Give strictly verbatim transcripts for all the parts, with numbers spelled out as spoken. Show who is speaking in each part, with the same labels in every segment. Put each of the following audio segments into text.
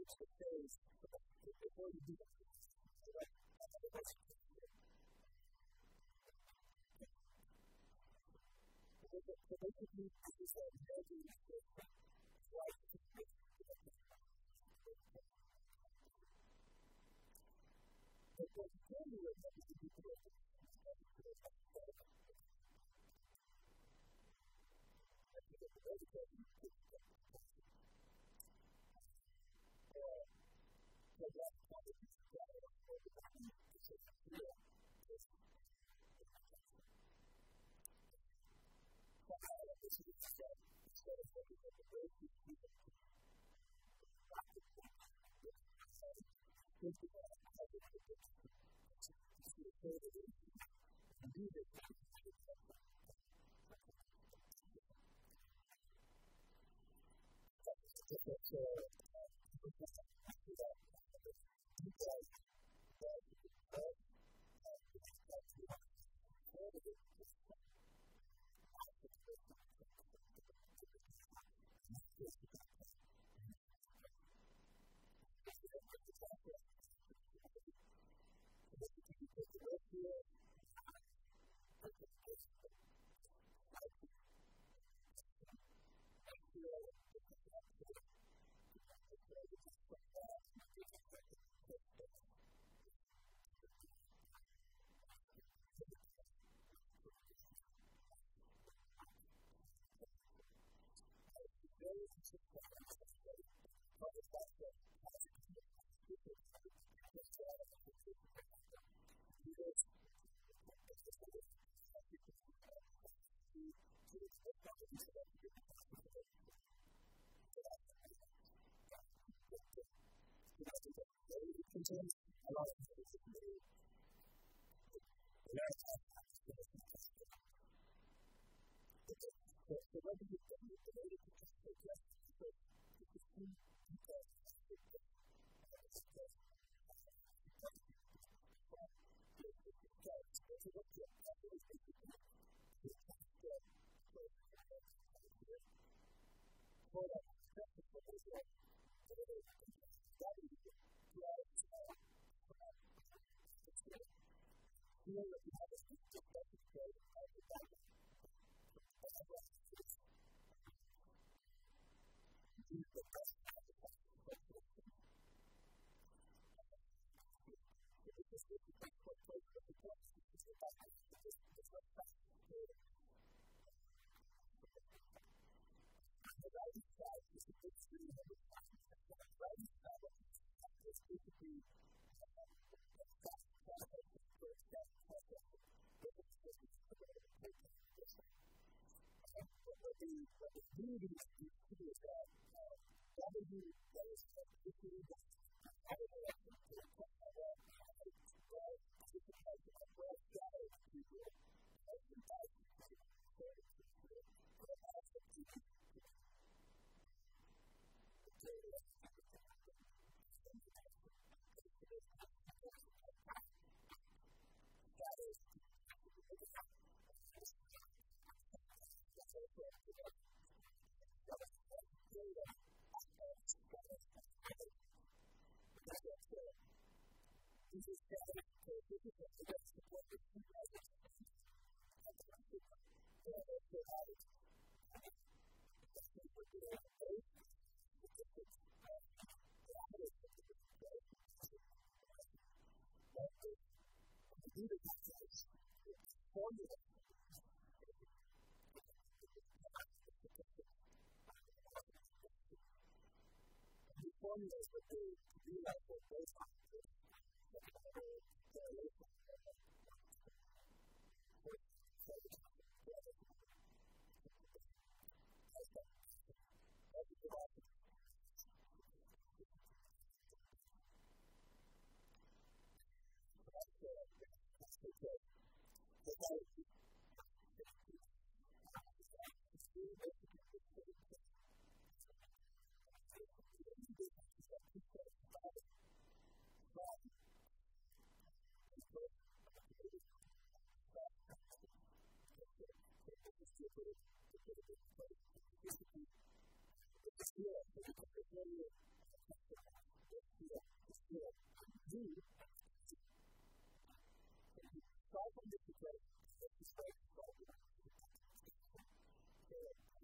Speaker 1: which the phase before you do that. Right? That's so basically, this is a very important right to make but what you can do is that you can do it. Contains a lot of things. So what do you think? The way to suggest that this is two details. You know that you have a specific message code of the Bible. You use the best of the Bible. It's just a big point place of the Bible. It's just a Bible. It's just a Bible. The writing side is a big screen of the Bible. The writing side is basically what the beauty is to do is that W is particularly the other direction to the point of that right, to the point of that right shadow to the open side to the third to the third half of the that is this is static, so this is the best support that you guys have seen. That's what I'm doing. So I have to have it. That's what we're doing. It's a good but the beauty of this is formula. The formulas that they do like for both options. do solve on this equation, this is where you solve it. So,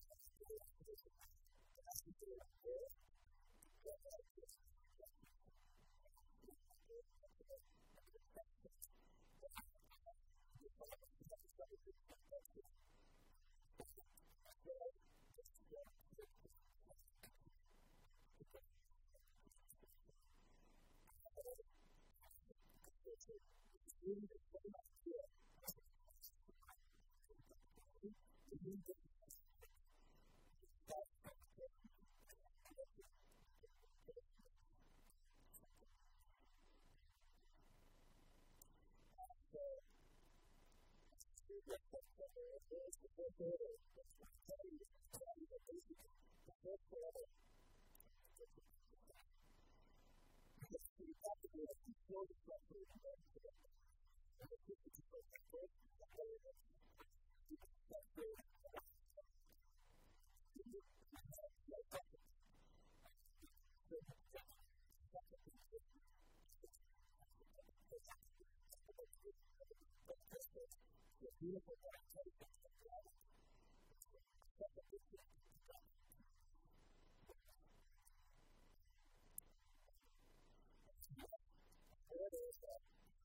Speaker 1: it has to do with where the light is. Really the same idea. We need to beautiful adaptations of reality. There it is that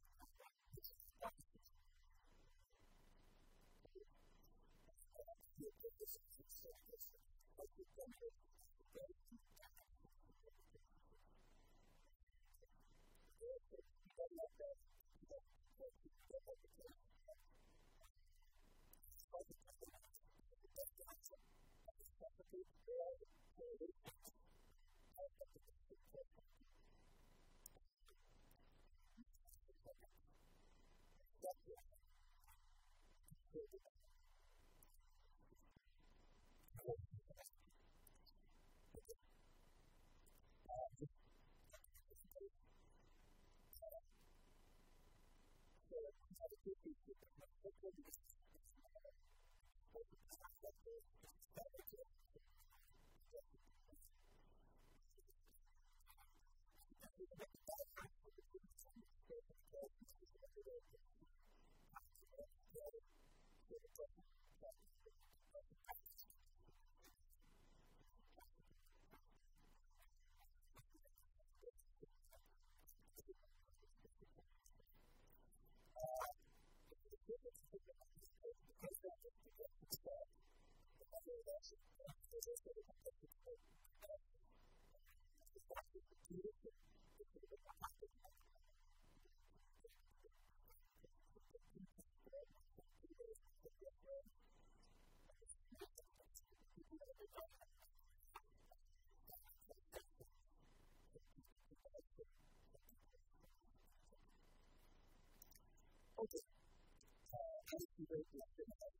Speaker 1: okay. Uh, I think you very much in that.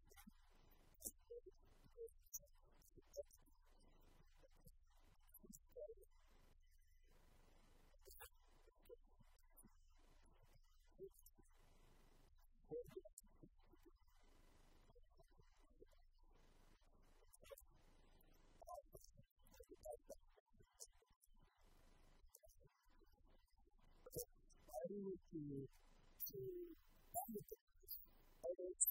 Speaker 1: Why do you to to benefit others?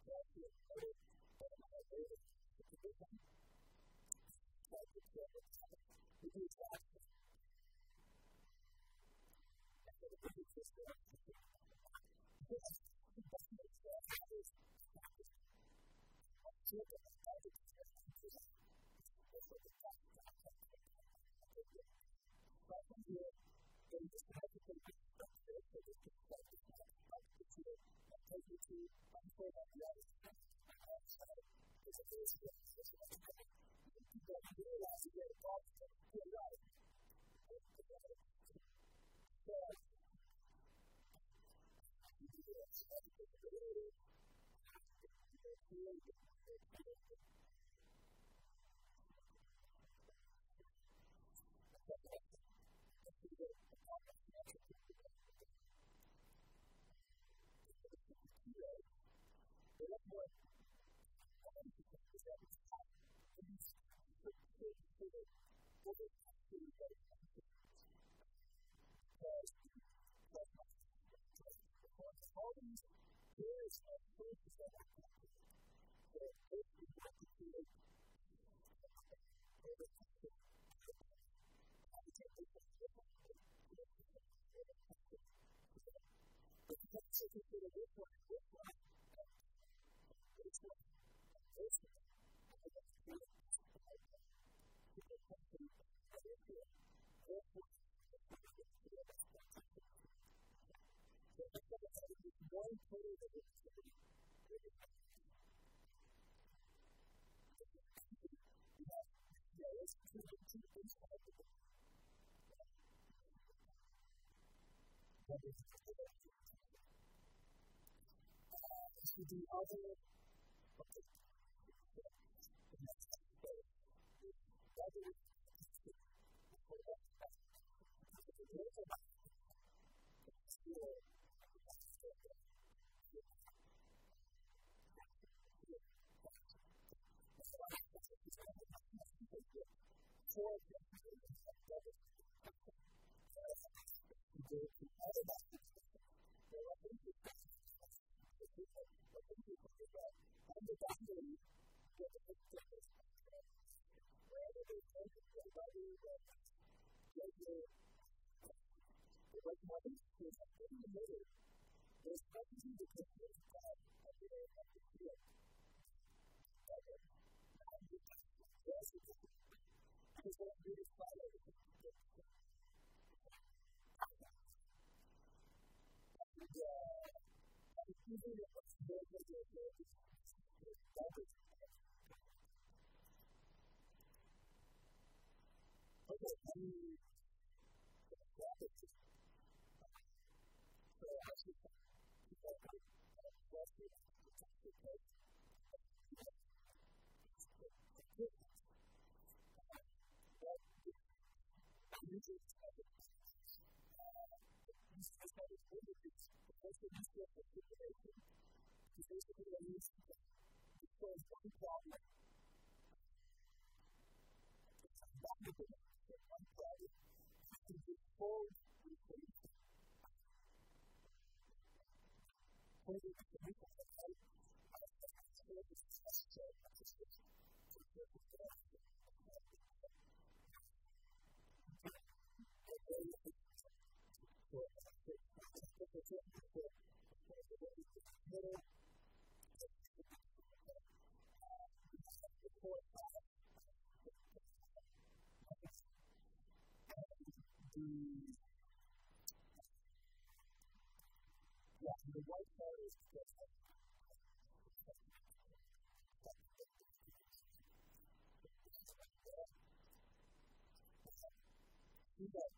Speaker 1: actually noted that in my later position, like the we do exactly. And so the big system because the best way to have is practice. I'm sure that the target is going to be also the practice that I'm going to do. But from here, then you just have to take the structure so this can start to have practice here and take you to unfold on the other side. And outside is a very good system of time. You don't realize you get a problem to feel right. So, you do this. You have to take the ability to feel the all these areas of focus that are connected. So, if we want to create over time, how to take this one different way, but you can't take it to the this one, this one, this one, this one, and then it's good. So, the company that is here, therefore, so, I think it's one total that is really, really yeah, yeah, let's do the two things out of it. That is the way to do it. So the other, okay, the next thing, the other is the the school. For the other the white part is because of you got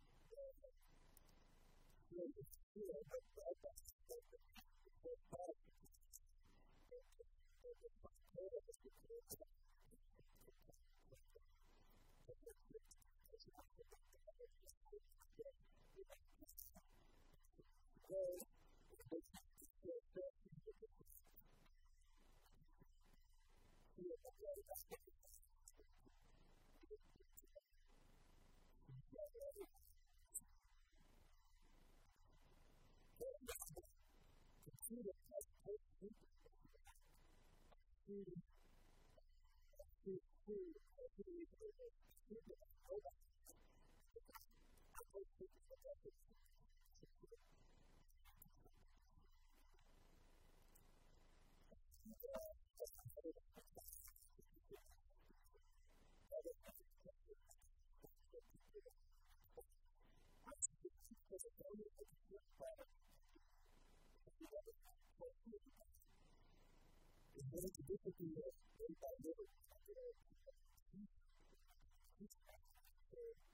Speaker 1: It's